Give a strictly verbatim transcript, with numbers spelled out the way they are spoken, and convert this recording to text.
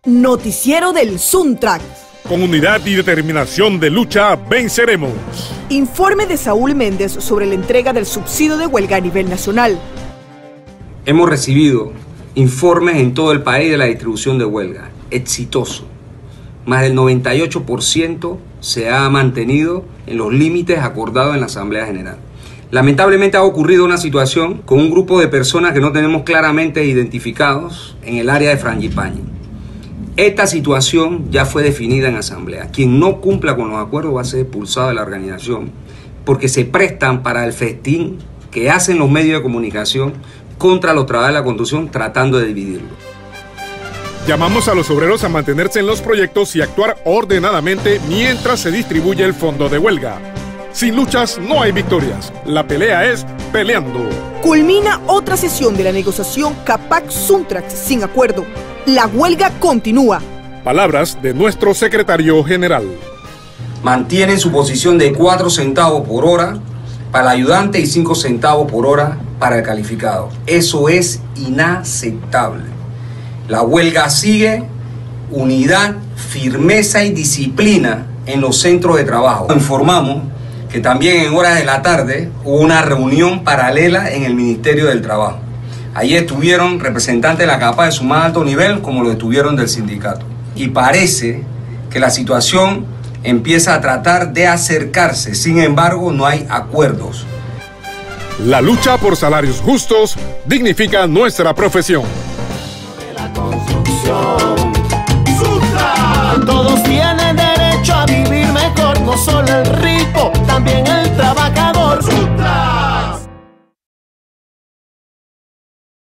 Noticiero del Suntrack. Con unidad y determinación de lucha, venceremos. Informe de Saúl Méndez sobre la entrega del subsidio de huelga a nivel nacional. Hemos recibido informes en todo el país de la distribución de huelga. Exitoso. Más del noventa y ocho por ciento se ha mantenido en los límites acordados en la Asamblea General. Lamentablemente ha ocurrido una situación con un grupo de personas que no tenemos claramente identificados en el área de Frangipani. Esta situación ya fue definida en asamblea. Quien no cumpla con los acuerdos va a ser expulsado de la organización porque se prestan para el festín que hacen los medios de comunicación contra los trabajadores de la construcción tratando de dividirlo. Llamamos a los obreros a mantenerse en los proyectos y actuar ordenadamente mientras se distribuye el fondo de huelga. Sin luchas no hay victorias. La pelea es peleando. Culmina otra sesión de la negociación Capac-Suntrack sin acuerdo. La huelga continúa. Palabras de nuestro secretario general. Mantienen su posición de cuatro centavos por hora para el ayudante y cinco centavos por hora para el calificado. Eso es inaceptable. La huelga sigue, unidad, firmeza y disciplina en los centros de trabajo. Informamos que también en horas de la tarde hubo una reunión paralela en el Ministerio del Trabajo. Allí estuvieron representantes de la CAPAC de su más alto nivel, como lo estuvieron del sindicato. Y parece que la situación empieza a tratar de acercarse. Sin embargo, no hay acuerdos. La lucha por salarios justos dignifica nuestra profesión. La construcción, Suntrack. Todos tienen derecho a vivir mejor, no solo el rico.